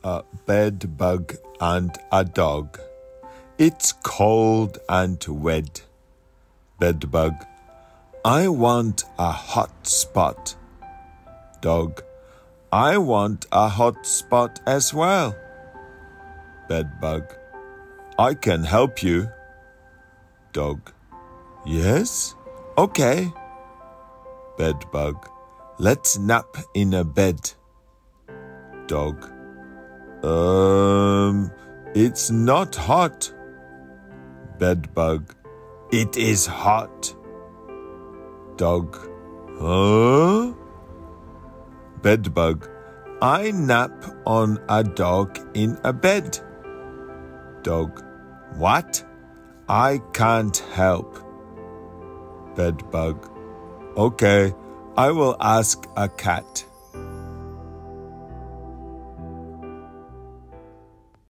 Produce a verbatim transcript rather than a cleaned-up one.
a bedbug and a dog. It's cold and wet. Bedbug, I want a hot spot. Dog, I want a hot spot as well. Bedbug, I can help you. Dog, yes? Okay. Bedbug, let's nap in a bed. Dog, um, it's not hot. Bedbug, it is hot. Dog, huh? Bedbug, I nap on a dog in a bed. Dog, what? I can't help. Bedbug, okay, I will ask a cat.